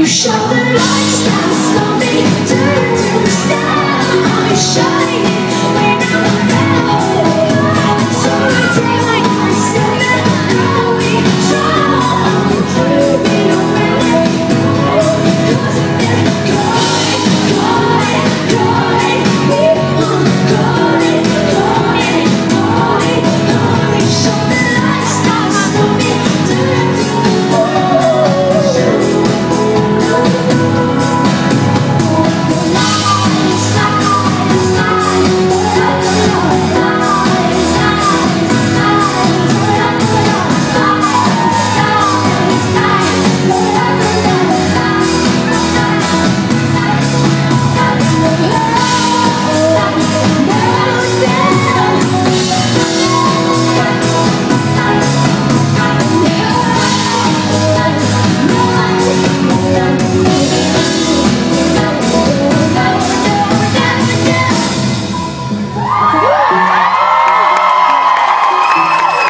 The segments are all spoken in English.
Show the lights that slowly turn to the sky. Shining when I'm out. So I tell myself that I'll be strong. To be a man, 'cause I've been going, keep on going. Show the lights that slowly turn to the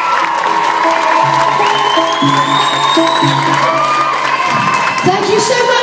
Thank you so much.